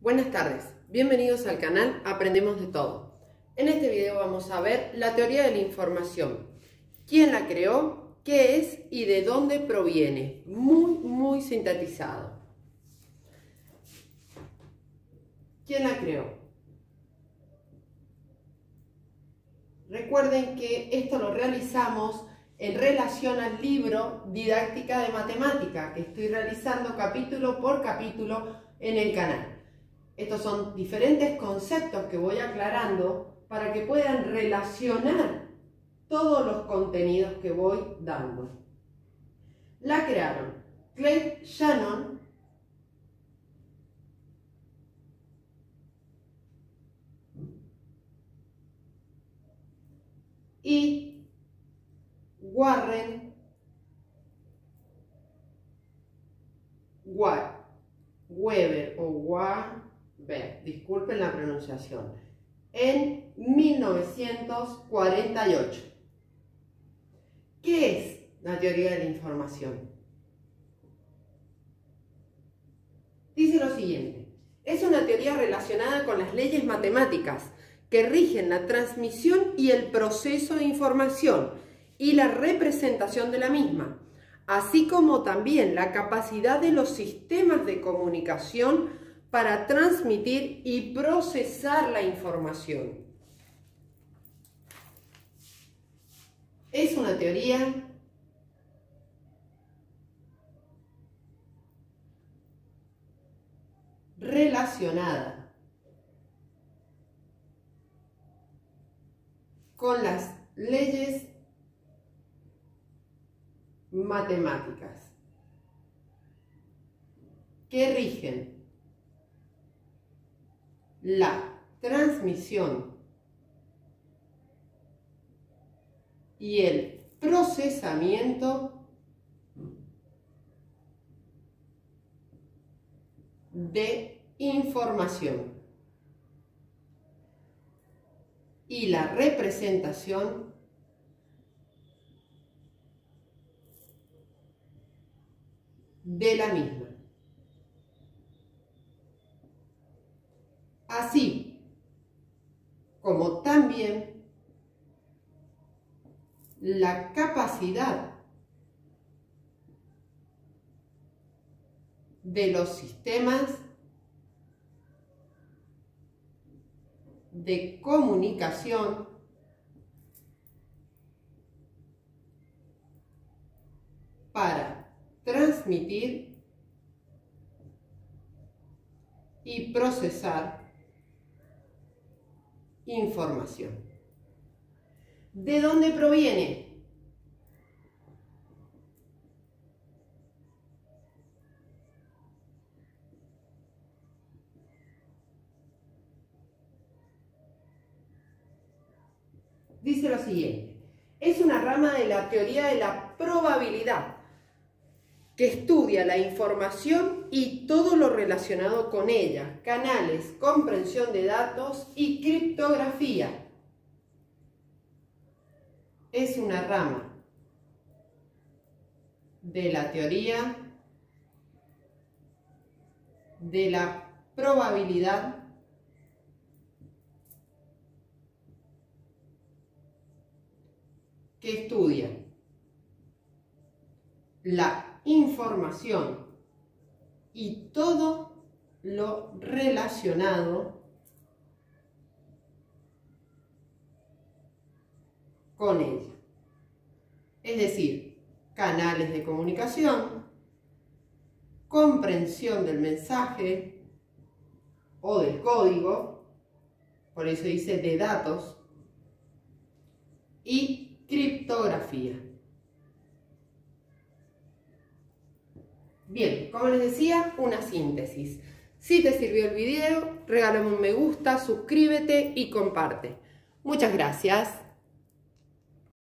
Buenas tardes, bienvenidos al canal Aprendemos de Todo. En este video vamos a ver la teoría de la información. ¿Quién la creó? ¿Qué es? ¿Y de dónde proviene? Muy sintetizado. ¿Quién la creó? Recuerden que esto lo realizamos en relación al libro Didáctica de Matemática, que estoy realizando capítulo por capítulo en el canal. Estos son diferentes conceptos que voy aclarando para que puedan relacionar todos los contenidos que voy dando. La crearon Clay Shannon y Warren Weber disculpen la pronunciación, en 1948. ¿Qué es la teoría de la información? Dice lo siguiente: es una teoría relacionada con las leyes matemáticas que rigen la transmisión y el proceso de información y la representación de la misma, así como también la capacidad de los sistemas de comunicación para transmitir y procesar la información. Es una teoría relacionada con las leyes matemáticas que rigen la transmisión y el procesamiento de información y la representación de la misma, así como también la capacidad de los sistemas de comunicación para transmitir y procesar información. ¿De dónde proviene? Dice lo siguiente: es una rama de la teoría de la probabilidad que estudia la información y todo lo relacionado con ella, canales, comprensión de datos y criptografía. Es una rama de la teoría de la probabilidad que estudia la información y todo lo relacionado con ella. Es decir, canales de comunicación, comprensión del mensaje o del código, por eso dice de datos, y criptografía. Bien, como les decía, una síntesis. Si te sirvió el video, regálame un me gusta, suscríbete y comparte. Muchas gracias.